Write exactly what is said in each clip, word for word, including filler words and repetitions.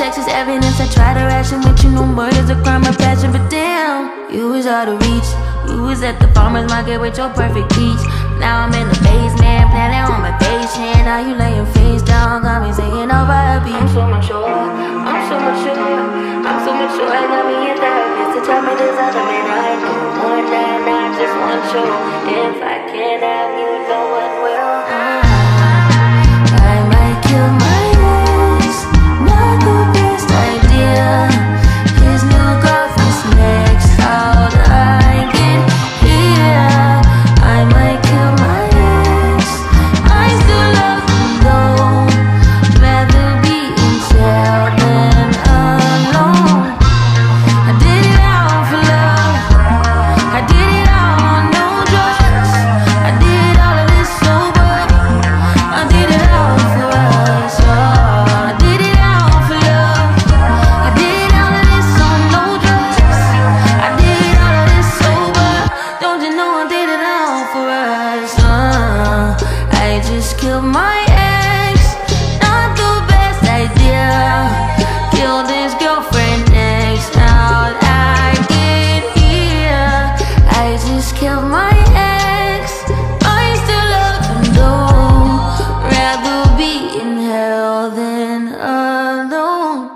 sex is evidence. I try to ration with you, no murder's a crime of passion. But damn, you was out of reach. You was at the farmer's market with your perfect peach. Now I'm in the basement, planning on my patient. Now you laying face down, got me singing over a beat. I'm so mature, I'm so mature, I'm so mature. I got me a therapist to tell me there's other men I know. One night, not just one show. If I can't have you, no one will. I might kill my ex, not the best idea. His new girlfriend's next, how'd I get here? I might kill my ex, I still love him though. Rather be in jail than alone. I did it all for love, I did it all on no drugs. I did all of this sober, I did it all for us, oh. I did it all for love, I did all of this on no drugs. I did all of this sober, don't you know I did it all for us, uh. I just killed my ex, not the best idea. Killed his girlfriend next, how'd I get here? I just killed my ex, I still love him though. Rather be in hell than alone.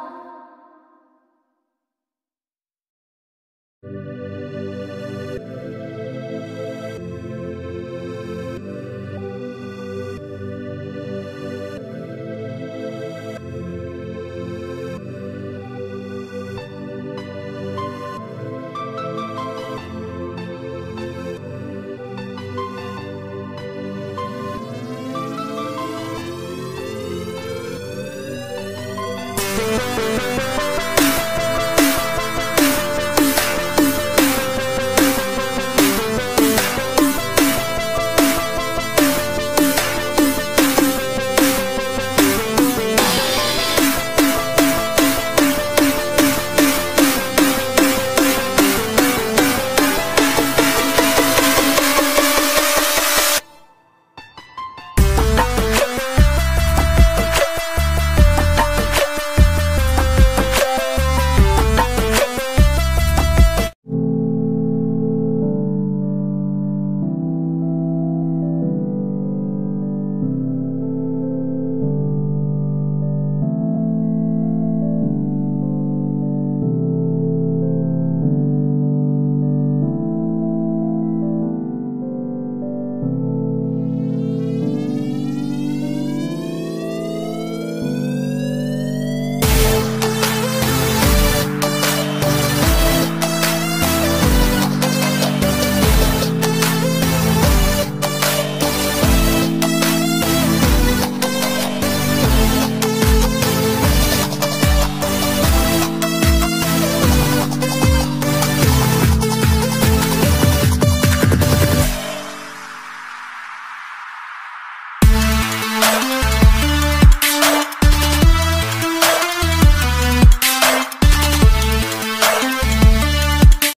We'll be right back.